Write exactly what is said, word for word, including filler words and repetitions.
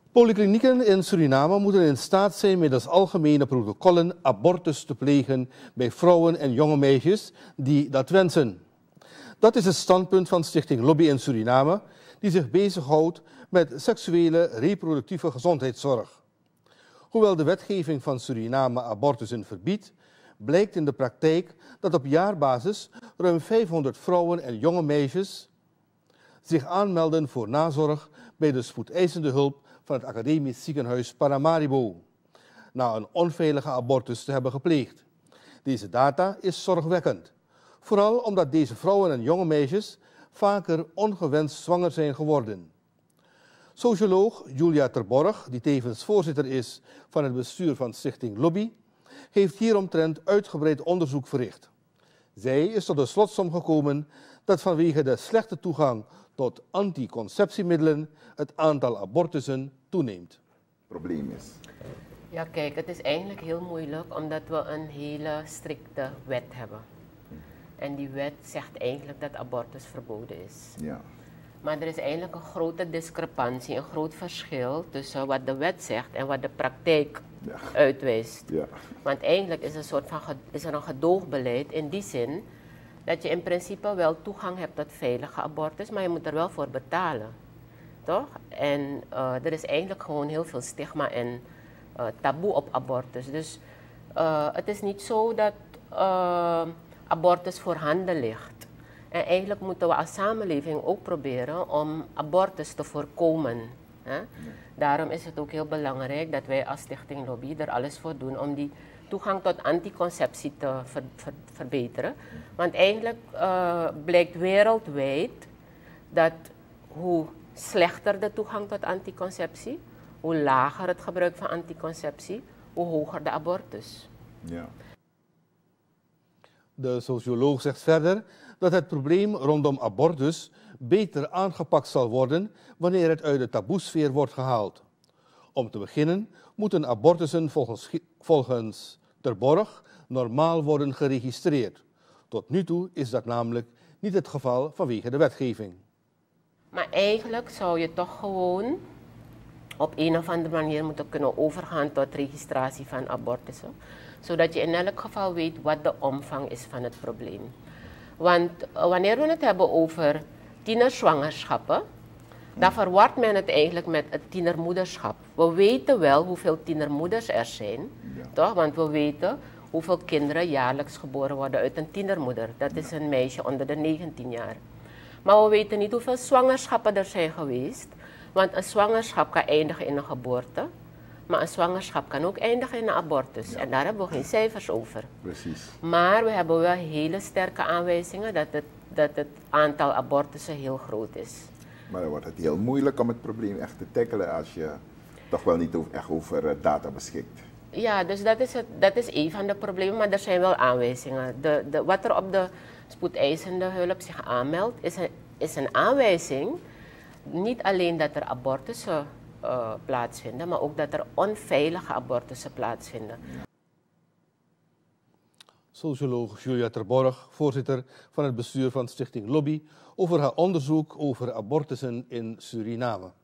Polyklinieken in Suriname moeten in staat zijn middels algemene protocollen abortus te plegen bij vrouwen en jonge meisjes die dat wensen. Dat is het standpunt van Stichting Lobby in Suriname, die zich bezighoudt met seksuele reproductieve gezondheidszorg. Hoewel de wetgeving van Suriname abortussen verbiedt, blijkt in de praktijk dat op jaarbasis ruim vijfhonderd vrouwen en jonge meisjes zich aanmelden voor nazorg bij de spoedeisende hulp van het Academisch Ziekenhuis Paramaribo, na een onveilige abortus te hebben gepleegd. Deze data is zorgwekkend, vooral omdat deze vrouwen en jonge meisjes vaker ongewenst zwanger zijn geworden. Socioloog Julia Terborg, die tevens voorzitter is van het bestuur van Stichting Lobby, heeft hieromtrent uitgebreid onderzoek verricht. Zij is tot de slotsom gekomen dat vanwege de slechte toegang tot anticonceptiemiddelen het aantal abortussen toeneemt. Probleem is. Ja, kijk, het is eigenlijk heel moeilijk omdat we een hele strikte wet hebben. En die wet zegt eigenlijk dat abortus verboden is. Ja. Maar er is eigenlijk een grote discrepantie, een groot verschil tussen wat de wet zegt en wat de praktijk ja. uitwijst. Ja. Want eigenlijk is, een soort van, is er een gedoogbeleid in die zin dat je in principe wel toegang hebt tot veilige abortus, maar je moet er wel voor betalen. Toch? En uh, er is eigenlijk gewoon heel veel stigma en uh, taboe op abortus. Dus uh, het is niet zo dat uh, abortus voorhanden ligt. En eigenlijk moeten we als samenleving ook proberen om abortus te voorkomen. Hè? Ja. Daarom is het ook heel belangrijk dat wij als Stichting Lobby er alles voor doen om die toegang tot anticonceptie te ver, ver, verbeteren. Want eigenlijk uh, blijkt wereldwijd dat hoe slechter de toegang tot anticonceptie, hoe lager het gebruik van anticonceptie, hoe hoger de abortus. Ja. De socioloog zegt verder dat het probleem rondom abortus beter aangepakt zal worden wanneer het uit de taboesfeer wordt gehaald. Om te beginnen moeten abortussen volgens, volgens Terborg normaal worden geregistreerd. Tot nu toe is dat namelijk niet het geval vanwege de wetgeving. Maar eigenlijk zou je toch gewoon op een of andere manier moeten kunnen overgaan tot registratie van abortussen. Zodat je in elk geval weet wat de omvang is van het probleem. Want uh, wanneer we het hebben over tienerzwangerschappen, dan verwart men het eigenlijk met het tienermoederschap. We weten wel hoeveel tienermoeders er zijn, ja. toch? Want we weten hoeveel kinderen jaarlijks geboren worden uit een tienermoeder. Dat is een meisje onder de negentien jaar. Maar we weten niet hoeveel zwangerschappen er zijn geweest. Want een zwangerschap kan eindigen in een geboorte. Maar een zwangerschap kan ook eindigen in een abortus. Ja. En daar hebben we geen cijfers over. Precies. Maar we hebben wel hele sterke aanwijzingen dat het, dat het aantal abortussen heel groot is. Maar dan wordt het heel moeilijk om het probleem echt te tackelen als je toch wel niet over, echt over data beschikt. Ja, dus dat is, het, dat is een van de problemen, maar er zijn wel aanwijzingen. De, de, wat er op de spoedeisende hulp zich aanmeldt, is een, is een aanwijzing. Niet alleen dat er abortussen uh, plaatsvinden, maar ook dat er onveilige abortussen plaatsvinden. Socioloog Julia Terborg, voorzitter van het bestuur van Stichting Lobby, over haar onderzoek over abortussen in Suriname.